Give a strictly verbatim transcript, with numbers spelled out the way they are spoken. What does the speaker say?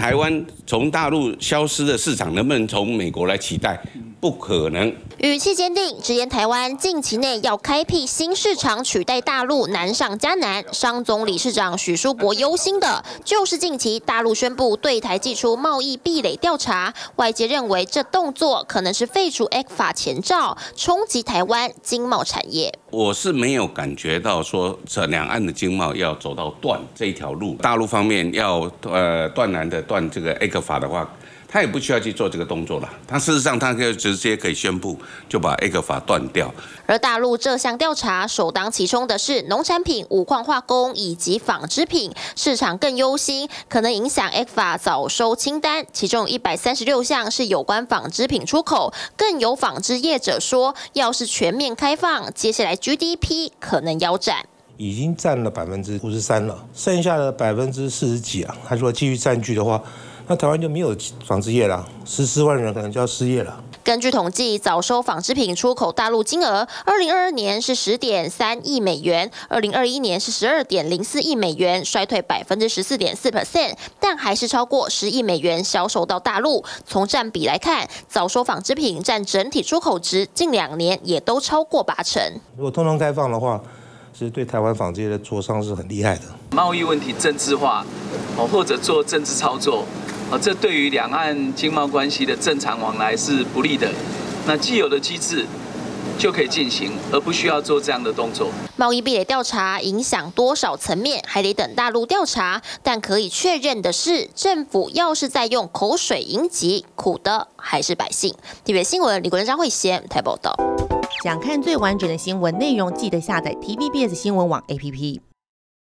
台湾从大陆消失的市场，能不能从美国来取代？不可能。 语气坚定，直言台湾近期内要开辟新市场，取代大陆难上加难。商总理事长许书博忧心的就是近期大陆宣布对台祭出贸易壁垒调查，外界认为这动作可能是废除 E C F A 前兆，冲击台湾经贸产业。 我是没有感觉到说这两岸的经贸要走到断这一条路，大陆方面要呃断然的断这个 E C F A 的话。他也不需要去做这个动作了，他事实上他可以直接可以宣布就把 E C F A 断掉。 而大陆这项调查首当其冲的是农产品、五矿化工以及纺织品，市场更忧心可能影响 E C F A 早收清单，其中一百三十六项是有关纺织品出口，更有纺织业者说，要是全面开放，接下来 G D P 可能腰斩。 已经占了百分之五十三了，剩下的百分之四十几啊，他说继续占据的话。那台湾就没有纺织业了，十四万人可能就要失业了。 根据统计，早收纺织品出口大陆金额，二零二二年是十点三亿美元，二零二一年是十二点零四亿美元，衰退百分之十四点四 percent， 但还是超过十亿美元销售到大陆。从占比来看，早收纺织品占整体出口值近两年也都超过八成。 如果通通开放的话，其实对台湾纺织业的挫伤是很厉害的。 贸易问题政治化，哦，或者做政治操作。哦，这对于两岸经贸关系的正常往来是不利的。那既有的机制就可以进行，而不需要做这样的动作。 贸易壁垒调查影响多少层面，还得等大陆调查。但可以确认的是，政府要是在用口水迎击，苦的还是百姓。T V B 新闻李国仁、张慧娴台报道。 想看最完整的新闻内容，记得下载 T V B S 新闻网 A P P。